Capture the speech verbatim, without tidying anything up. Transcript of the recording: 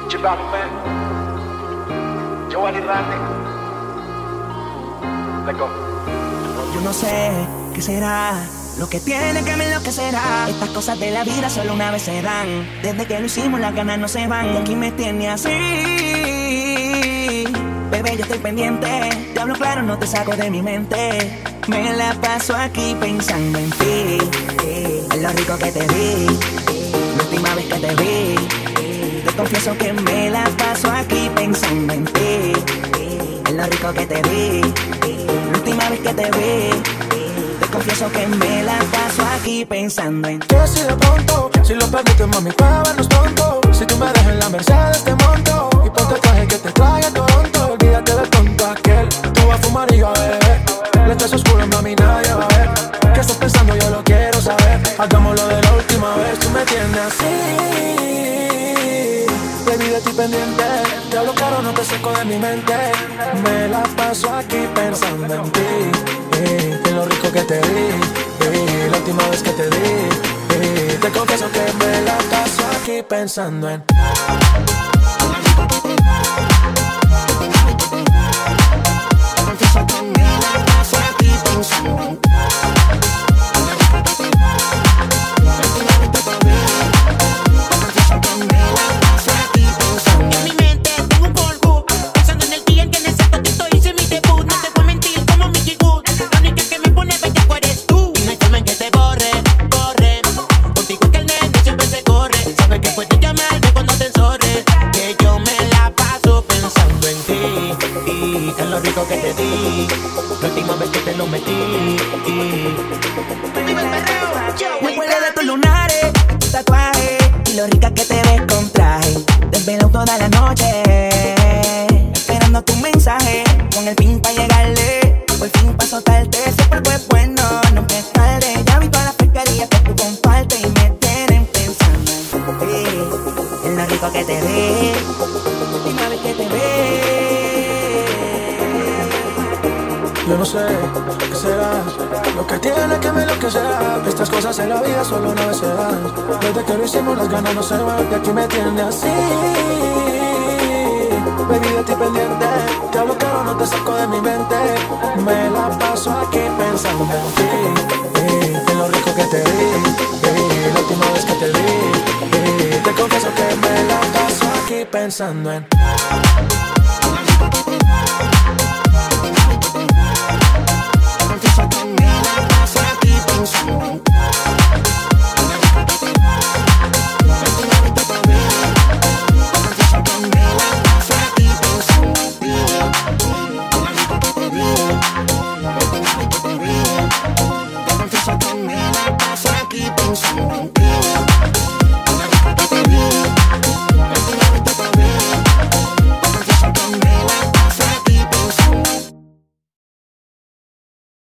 Chicago, man. Joel y Randy. Let's go. Yo no sé qué será lo que tiene que me enloquecerá. Estas cosas de la vida solo una vez se dan. Desde que lo hicimos las ganas no se van. Y aquí me tiene así. Bebé, yo estoy pendiente. Te hablo claro, no te saco de mi mente. Me la paso aquí pensando en ti. En lo rico que te vi. La última vez que te vi. Te confieso que me la paso aquí pensando en ti. En lo rico que te vi. La última vez que te vi. Te confieso que me la paso aquí pensando en ti. Que si de pronto, si lo permites, mami, para vernos pronto. Si tú me dejas en la Mercedes te monto. Y ponte el traje que te traiga a Toronto. Olvídate del tonto aquel. Tú vas a fumar y yo a beber. Letras oscuras, mami, nadie va a ver. ¿Qué estás pensando? Yo lo quiero saber. Hagámoslo de la última vez. Tú me tienes así. Baby, de ti pendiente. Te hablo claro, no te saco de mi mente. Me la paso aquí pensando en ti. Eh, en lo rico que te di. Eh, la última vez que te di. Eh, te confieso que me la paso aquí pensando en Confieso que me la paso aquí pensando en ti. En lo rico que te di, la última vez que te lo metí. Me acuerdo de tus lunares, tus tatuajes y lo rica que te ves con traje. Desvelo toda la noche, esperando tu mensaje, con el fin pa' llegarle. Por fin pa' soltarte, ese cuerpo es bueno, no me tarde. Ya vi todas las pescarías que tú compartes y me tienen pensando en ti. En lo rico que te ves, la última vez que te ves. yo no sé qué será lo que tiene que me enloquecerá. Estas cosas en la vida solo una vez se dan. Desde que lo hicimos las ganas no se van. Y aquí me tiene así. Baby, de ti pendiente. Te hablo claro, no te saco de mi mente. Me la paso aquí pensando en ti. Eh, en lo rico que te di. Eh, la última vez que te vi. Eh, te confieso que me la paso aquí pensando en Confieso que me la paso aquí pensando en ti.